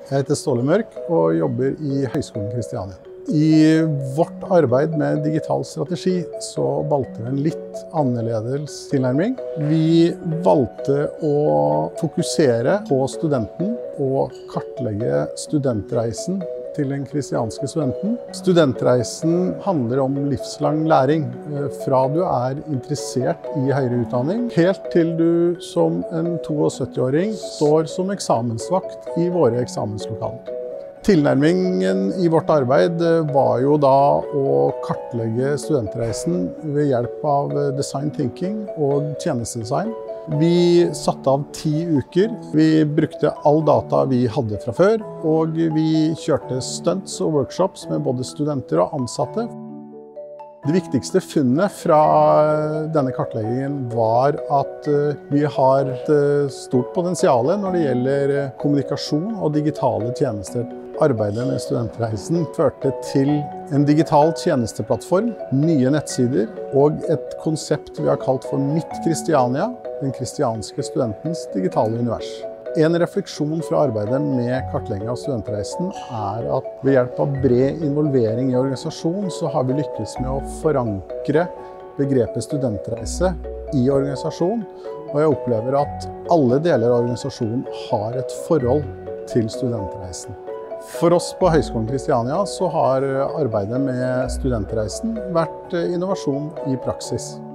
Jeg heter Ståle Mørk og jobber i Høgskolen Kristiania. I vårt arbeid med digital strategi så valgte vi en litt annerledes tilnærming. Vi valgte å fokusere på studenten og kartlegge studentreisen til den kristianske studenten. Studentreisen handler om livslang læring, fra du er interessert i høyere utdanning, helt til du som en 72-åring står som eksamensvakt i våre eksamenslokaler. Tilnærmingen i vårt arbeid var jo da å kartlegge studentreisen ved hjelp av design thinking og tjenestedesign. Vi satte av 10 uker. Vi brukte all data vi hadde fra før, og vi kjørte stunts og workshops med både studenter og ansatte. Det viktigste funnet fra denne kartleggingen var at vi har et stort potensial når det gjelder kommunikasjon og digitale tjenester. Arbeidet med studentreisen førte til en digital tjenesteplattform, nye nettsider og et konsept vi har kalt for Mitt Kristiania, den kristianske studentens digitale univers. En refleksjon fra arbeidet med kartlegging av studentreisen er at ved hjelp av bred involvering i organisasjon så har vi lykkes med å forankre begrepet studentreise i organisasjon, og jeg opplever at alle deler av organisasjonen har et forhold til studentreisen. For oss på Høgskolen Kristiania så har arbeidet med studentreisen vært innovasjon i praksis.